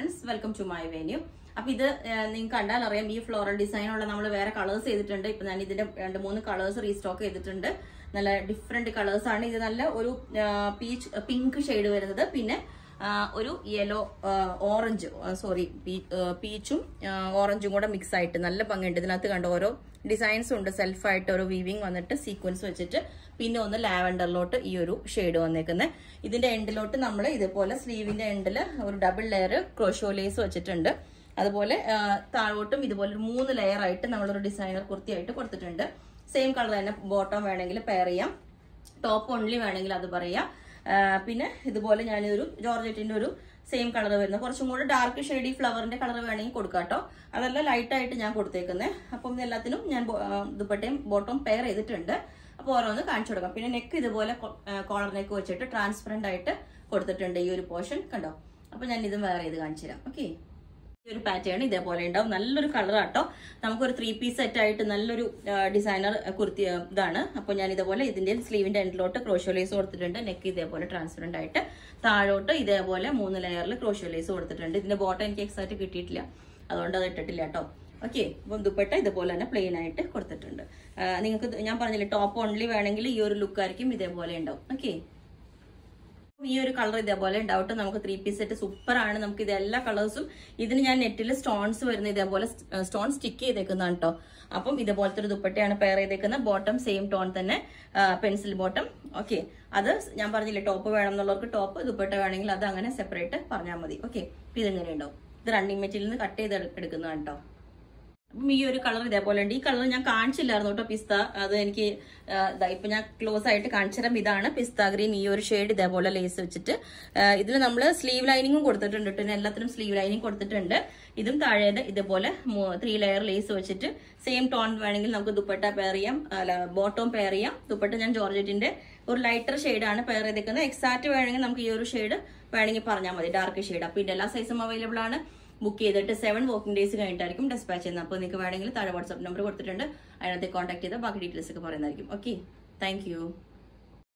Friends, welcome to my venue. അപ്പൊ ഇത് നിങ്ങൾക്ക് കണ്ടാൽ അറിയാം, ഈ ഫ്ലോറൽ ഡിസൈൻ ഉള്ള നമ്മൾ വേറെ കളേഴ്സ് ചെയ്തിട്ടുണ്ട്. ഇപ്പൊ ഞാൻ ഇതിന്റെ 2-3 കളേഴ്സ് റീസ്റ്റോക്ക് ചെയ്തിട്ടുണ്ട്. നല്ല ഡിഫറെന്റ് കളേഴ്സ് ആണ്. ഇത് നല്ല ഒരു പിങ്ക് ഷെയ്ഡ് വരുന്നത്, പിന്നെ ഒരു യെല്ലോ ഓറഞ്ച് പീച്ചും ഓറഞ്ചും കൂടെ മിക്സ് ആയിട്ട് നല്ല ഭംഗിയുണ്ട്. ഇതിനകത്ത് കണ്ട ഓരോ ഡിസൈൻസ് ഉണ്ട്, സെൽഫായിട്ട് ഓരോ വീവിങ് വന്നിട്ട് സീക്വൻസ് വെച്ചിട്ട്, പിന്നെ ഒന്ന് ലാവൻഡറിലോട്ട് ഈ ഒരു ഷെയ്ഡ് വന്നേക്കുന്നത്. ഇതിന്റെ എൻഡിലോട്ട് നമ്മൾ ഇതുപോലെ സ്ലീവിന്റെ എൻഡിൽ ഒരു ഡബിൾ ലെയർ ക്രോഷോ ലേസ് വെച്ചിട്ടുണ്ട്. അതുപോലെ താഴോട്ടും ഇതുപോലെ 3 ലെയർ ആയിട്ട് നമ്മളൊരു ഡിസൈനർ കുർത്തിയായിട്ട് കൊടുത്തിട്ടുണ്ട്. സെയിം കളർ തന്നെ ബോട്ടം വേണമെങ്കിൽ പെയർ ചെയ്യാം, ടോപ്പ് ഓൺലി വേണമെങ്കിൽ അത് പറയാം. പിന്നെ ഇതുപോലെ ഞാനൊരു ജോർജറ്റിന്റെ ഒരു സെയിം കളർ വരുന്നത്, കുറച്ചും കൂടെ ഡാർക്ക് ഷെയ്ഡി ഫ്ലവറിന്റെ കളർ വേണമെങ്കിൽ കൊടുക്കാം കേട്ടോ. അതെല്ലാം ലൈറ്റ് ആയിട്ട് ഞാൻ കൊടുത്തേക്കുന്നത്. അപ്പം എല്ലാത്തിനും ഞാൻ ദുപ്പട്ടയും ബോട്ടവും പെയർ ചെയ്തിട്ടുണ്ട്. അപ്പോൾ ഓരോന്ന് കാണിച്ചു കൊടുക്കാം. പിന്നെ നെക്ക് ഇതുപോലെ കോളർ നെക്ക് വെച്ചിട്ട് ട്രാൻസ്പെറന്റ് ആയിട്ട് കൊടുത്തിട്ടുണ്ട് ഈ ഒരു പോർഷൻ കണ്ടോ. അപ്പൊ ഞാൻ ഇതും വേറെ ചെയ്ത് കാണിച്ചു തരാം. ഓക്കെ, ഈ ഒരു പാറ്റേൺ ഇതേപോലെ ഉണ്ടാവും. നല്ലൊരു കളർ ആട്ടോ. നമുക്കൊരു 3 പീസ് സെറ്റ് ആയിട്ട് നല്ലൊരു ഡിസൈനർ കുർത്തി ഇതാണ്. അപ്പൊ ഞാൻ ഇതേപോലെ ഇതിന്റെ സ്ലീവിന്റെ എൻഡിലോട്ട് ക്രോഷോ ലേസ് കൊടുത്തിട്ടുണ്ട്. നെക്ക് ഇതേപോലെ ട്രാൻസ്പെറന്റ് ആയിട്ട്, താഴോട്ട് ഇതേപോലെ 3 ലെയറിൽ ക്രോഷോ ലേസ് കൊടുത്തിട്ടുണ്ട്. ഇതിന്റെ ബോട്ടം എനിക്ക് എക്സാക്ട് കിട്ടിയിട്ടില്ല, അതുകൊണ്ട് അത് ഇട്ടിട്ടില്ല കേട്ടോ. ഓക്കെ, അപ്പം ദുപ്പട്ട ഇതുപോലെ തന്നെ പ്ലെയിൻ ആയിട്ട് കൊടുത്തിട്ടുണ്ട്. നിങ്ങൾക്ക് ഞാൻ പറഞ്ഞില്ലേ, ടോപ്പ് ഓൺലി വേണമെങ്കിൽ ഈ ഒരു ലുക്ക് ആയിരിക്കും ഇതേപോലെ ഉണ്ടാവും. ഓക്കെ, ഈ ഒരു കളർ ഇതേപോലെ ഉണ്ടാവട്ടെ. നമുക്ക് 3 പീസ് സെറ്റ് സൂപ്പർ ആണ്. നമുക്ക് ഇത് എല്ലാ കളേഴ്സും, ഇതിന് ഞാൻ നെറ്റിൽ സ്റ്റോൺസ് വരുന്ന ഇതേപോലെ സ്റ്റോൺ സ്റ്റിക്ക് ചെയ്തേക്കുന്നതാണ് കേട്ടോ. അപ്പം ഇതേപോലത്തെ ഒരു ദുപ്പട്ടയാണ് പെയർ ചെയ്തേക്കുന്നത്. ബോട്ടം സെയിം ടോൺ തന്നെ, പെൻസിൽ ബോട്ടം. ഓക്കെ, അത് ഞാൻ പറഞ്ഞില്ലേ, ടോപ്പ് വേണം എന്നുള്ളവർക്ക് ടോപ്പ്, ദുപ്പട്ട വേണമെങ്കിൽ അത് അങ്ങനെ സെപ്പറേറ്റ് പറഞ്ഞാൽ മതി. ഓക്കെ, ഇതെങ്ങനെ ഉണ്ടാവും. ഇത് റണ്ണിങ് മെറ്റീരിയൽ നിന്ന് കട്ട് ചെയ്ത് എടുക്കുന്നതാണ് കേട്ടോ. അപ്പം ഈ ഒരു കളർ ഇതേപോലെ ഉണ്ട്. ഈ കളർ ഞാൻ കാണിച്ചില്ലായിരുന്നു കേട്ടോ, പിസ്ത. അത് എനിക്ക് ഇപ്പൊ ഞാൻ ക്ലോസ് ആയിട്ട് കാണിച്ചു തരാം. ഇതാണ് പിസ്ത ഗ്രീൻ, ഈ ഒരു ഷെയ്ഡ് ഇതേപോലെ ലേസ് വെച്ചിട്ട്. ഇതിൽ നമ്മൾ സ്ലീവ് ലൈനിങ്ങും കൊടുത്തിട്ടുണ്ട് കേട്ടോ. എല്ലാത്തിനും സ്ലീവ് ലൈനിങ് കൊടുത്തിട്ടുണ്ട്. ഇതും താഴെ ഇതുപോലെ 3 ലെയർ ലേസ് വെച്ചിട്ട് സെയിം ടോൺ വേണമെങ്കിൽ നമുക്ക് ദുപ്പട്ട പെയർ ചെയ്യാം, ബോട്ടവും പെയർ ചെയ്യാം. ദുപ്പട്ട ഞാൻ ജോർജറ്റിന്റെ ഒരു ലൈറ്റർ ഷെയ്ഡാണ് പെയർ ചെയ്തേക്കുന്നത്. എക്സാക്ട് വേണമെങ്കിൽ നമുക്ക് ഈ ഒരു ഷെയ്ഡ് വേണമെങ്കിൽ പറഞ്ഞാൽ മതി, ഡാർക്ക് ഷെയ്ഡ്. അപ്പൊ ഇതിന്റെ എല്ലാ സൈസും അവൈലബിൾ ആണ്. ബുക്ക് ചെയ്തിട്ട് 7 വർക്കിംഗ് ഡേയ്സ് കഴിഞ്ഞിട്ടായിരിക്കും ഡിസ്പാച്ച് ചെയ്യുന്നത്. അപ്പോൾ നിങ്ങൾക്ക് വേണമെങ്കിൽ താഴെ വാട്സ്ആപ്പ് നമ്പർ കൊടുത്തിട്ടുണ്ട്, അതിനകത്ത് കോൺടാക്ട് ചെയ്താൽ ബാക്കി ഡീറ്റെയിൽസ് ഒക്കെ പറയുന്നതായിരിക്കും. Okay, thank U.